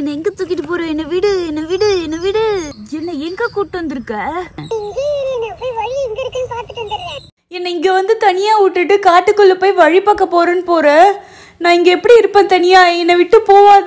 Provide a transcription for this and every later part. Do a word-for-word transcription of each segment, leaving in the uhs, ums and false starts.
என்ன எங்க தூக்கிட்டு போற? என்ன விடு, என்ன விடு, என்ன விடு. என்ன எங்க கூட்டு வந்திருக்க? என்ன இங்க வந்து தனியா விட்டுட்டு காட்டுக்குள்ள போய் வழி பார்க்க போறேன்னு போற? நான் இங்க எப்படி இருப்பேன் தனியா? என்னை விட்டு போவாத.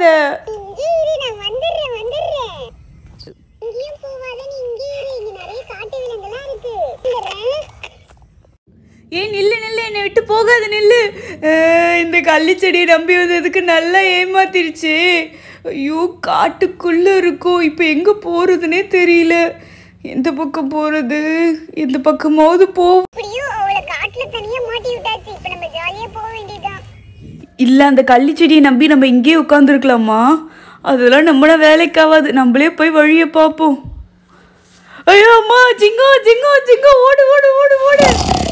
ஏன் நில்லு நில்லு, என்னை விட்டு போகாத நில்லு. இந்த கள்ளி செடியை நம்பி வந்ததுக்கு நல்லா ஏமாத்திருச்சு. ஐயோ காட்டுக்குள்ள இருக்கும். இப்ப எங்க போறதுன்னே தெரியல. எந்த பக்கம் போறது? எந்த பக்கமாவது போ. இல்ல அந்த கள்ளி செடியை நம்பி நம்ம இங்கேயே உட்காந்துருக்கலாமா? அதெல்லாம் நம்மள வேலைக்கு ஆகாது. நம்மளே போய் வழியை பார்ப்போம். ஐயோ அம்மா, ஜிங்கோ ஜிங்கோ ஜிங்கோ, ஓடு ஓடு ஓடு ஓடு.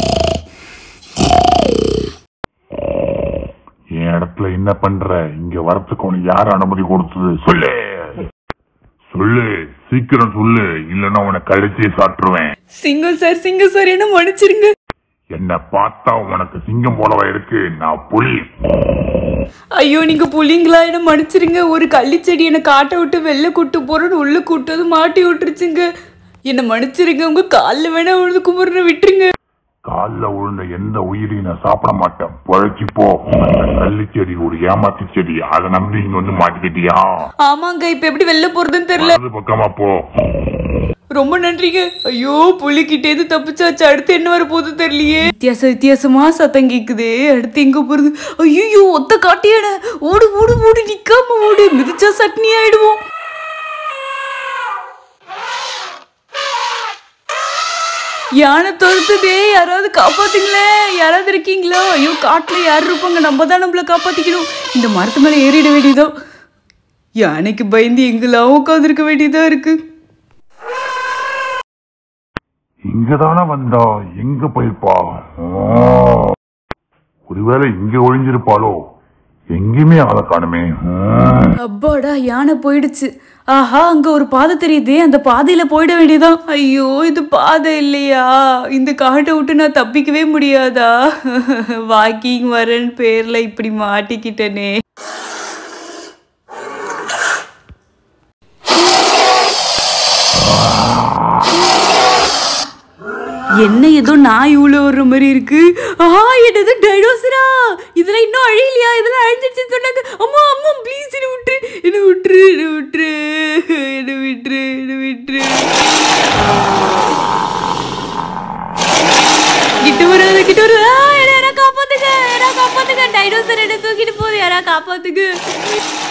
என் இடத்துல என்ன பண்ற? இங்க வரத்துக்கு உனக்கு யாரு அனுமதி கொடுத்தது? சொல்லு சொல்லு, சீக்கிரம் சொல்லு, இல்லன்னா உன கழிச்சே சாட்டுருவேன். சிங்கம் சார், சிங்கம் சார், என்ன மன்னிச்சிருங்க. என்ன பார்த்தா உனக்கு சிங்கம் போலவா இருக்கு? நான் புலி. ஐயோ நீங்க புலிங்களா? என்ன மன்னிச்சிருங்க. ஒரு கள்ளி செடி என்ன காட்ட விட்டு வெளில கூட்டு போறேன்னு உள்ள கூட்டது மாட்டி விட்டுருச்சுங்க. என்ன மன்னிச்சிருங்க. உங்க காலில் வேணா விழுந்து கும்பிடுற, விட்டுருங்க. காலில் விழுந்த எந்த உயிரையும் நான் சாப்பிட மாட்டேன். பழச்சி போ. கள்ளி செடி ஒரு ஏமாத்தி செடி, அதை நம்பி இங்க வந்து மாட்டிக்கிட்டியா? ஆமாங்க. இப்ப எப்படி வெளில போறதுன்னு தெரியல. பக்கமா போ. ரொம்ப நன்றிங்க. ஐயோ புலிக்கிட்டே இருந்து தப்பிச்சாச்சு. அடுத்து என்ன வர போது தெரியலையே. வித்தியாச வித்தியாசமா சத்தம் கேக்குது. அடுத்து எங்க போறது? ஐயோ ஒத்த காட்டியாட. ஓடு ஓடு ஓடு, நிக்காம ஓடு. மிதிச்சா சட்னி ஆயிடுவோம். யானை துரத்துதே, யாராவது காப்பாத்துங்களே. யாராவது இருக்கீங்களா? ஐயோ காட்டுல யாரு இருப்பாங்க? நம்ம தான் நம்மள காப்பாத்திக்கணும். இந்த மரத்து மேல ஏறிட வேண்டியதான். யானைக்கு பயந்து எங்கெல்லாம் உட்காந்துருக்க வேண்டியதா இருக்கு. இங்கதானே வந்தா, எங்க போயிருப்பா? ஒருவேளை இங்க ஒழிஞ்சிருப்பாளோ? எங்கேயுமே ஆளை காணுமே. அப்பாடா, யானை போயிடுச்சு. ஆஹா, அங்க ஒரு பாதை தெரியுதே. அந்த பாதையில போயிட வேண்டியதான். ஐயோ இது பாதை இல்லையா? இந்த காட்டை விட்டு நான் தப்பிக்கவே முடியாதா? வாக்கிங் வரேன்னு பேர்ல இப்படி மாட்டிக்கிட்டனே. என்ன ஏதோ நாய் உள்ள வர்ற மாதிரி இருக்கு. ஆஹா, என்னது டைனோசரா? இதெல்லாம் இன்னும் அழியலையா? இதெல்லாம் அழிஞ்சிருச்சுன்னு சொன்னாங்க. அம்மா அம்மா ப்ளீஸ் என்ன விட்டுரு, என்ன விட்டுரு, என்ன விட்டுரு, என்ன விட்டுரு, என்ன விட்டுரு. கிட்ட வராது, கிட்ட வராது. யாரா காப்பாத்துங்க, யாரா காப்பாத்துங்க. டைனோசர் என்ன தூக்கிட்டு போகுது. யாரா காப்பாத்துங்க.